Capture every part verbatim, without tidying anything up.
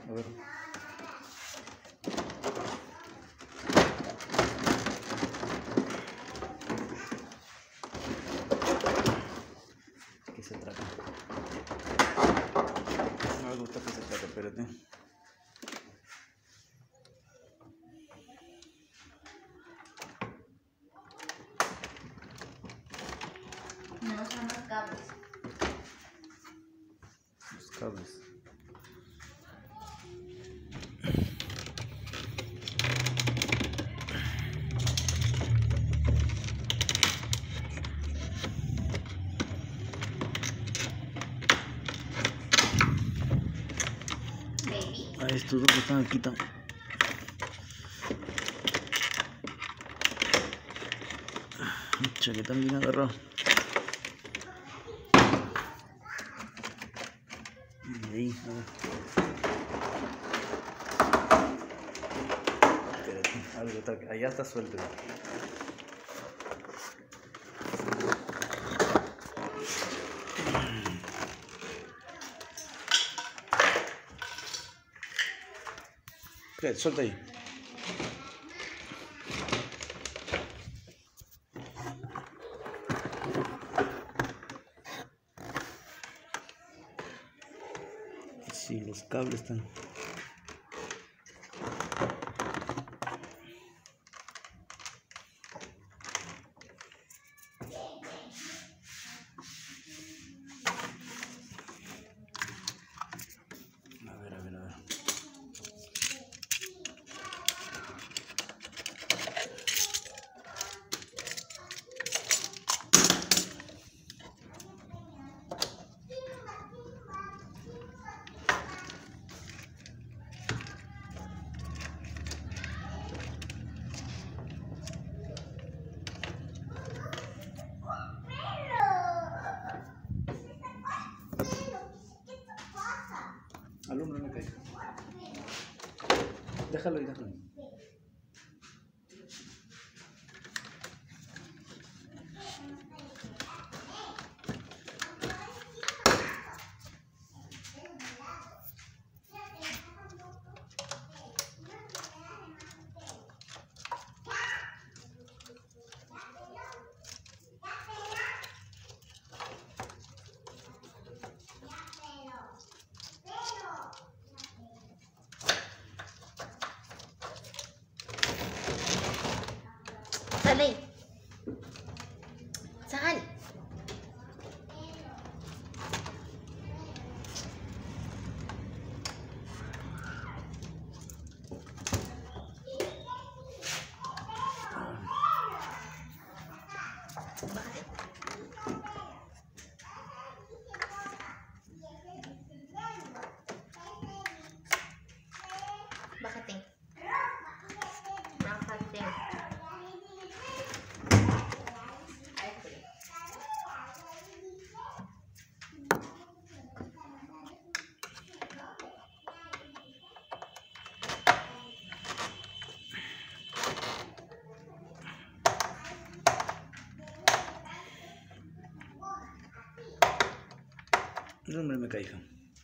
A ver. ¿Qué se trata? No me gusta que se trata, espérate. No, son los cables. Los cables. Baby. Ah, estos dos que están aquí también. Mucha que están bien agarrados. Y ahí, a ver. Espérate, algo está, allá está suelto. Espérate, suelta ahí. Sí, los cables están. A ver, a ver, a ver. Alumbra, no caiga. Déjalo ahí, déjalo ahí. Sal ahí. Sal. Bájate. Bájate. No, hombre, me caiga.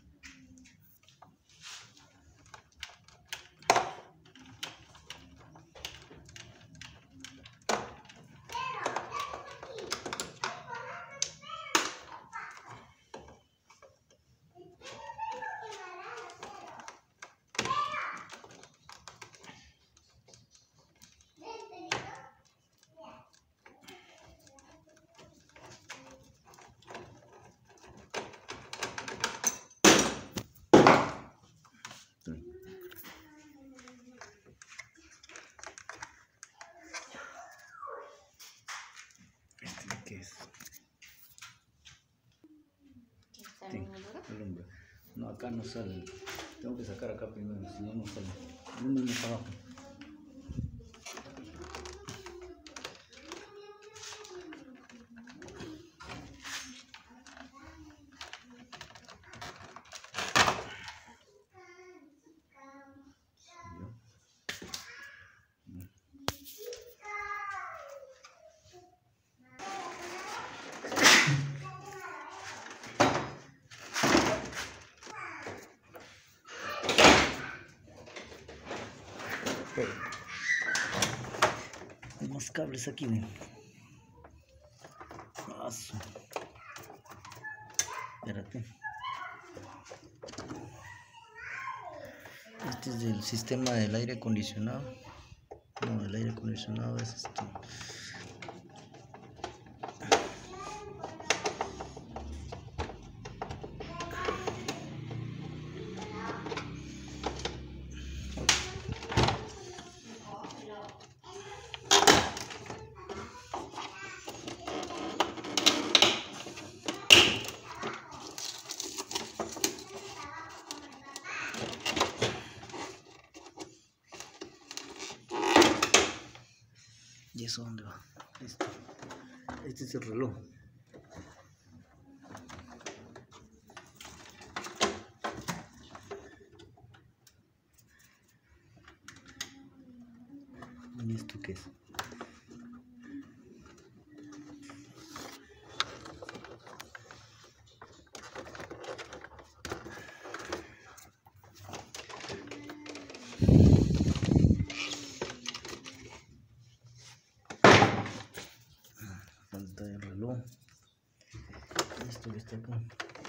Este, ¿qué es? Sí, alumbra. No, acá no sale. Tengo que sacar acá primero, si no, no sale. Alumbra más abajo. Pero hay más cables aquí, ven. Ah, su- Espérate. Este es del sistema del aire acondicionado. No, el aire acondicionado es esto. ¿Y eso dónde va? Este, este es el reloj. ¿Y esto qué es? Falta el reloj. Esto que está acá.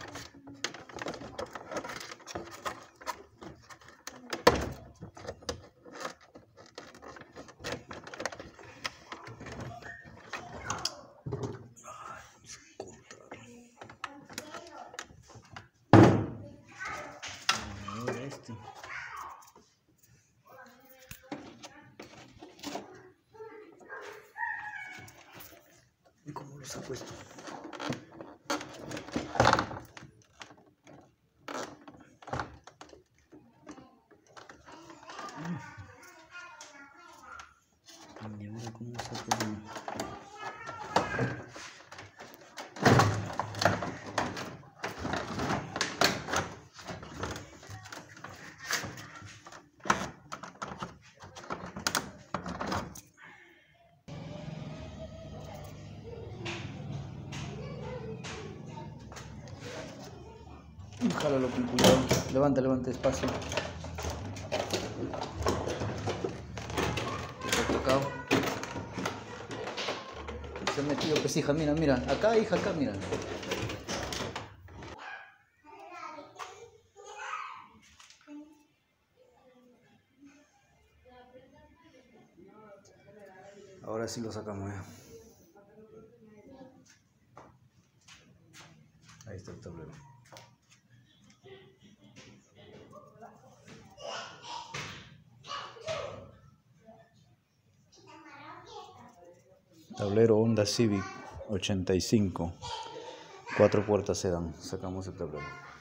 Ahora este. ¿Y cómo lo saco esto? Y ahora cómo saco el... Jálalo con cuidado. Levanta, levanta despacio. Se ha tocado. Se ha metido, pues hija, mira, mira. Acá, hija, acá, mira. Ahora sí lo sacamos ya. Ahí está el tablero. Tablero Honda Civic ochenta y cinco. Cuatro puertas sedán. Sacamos el tablero.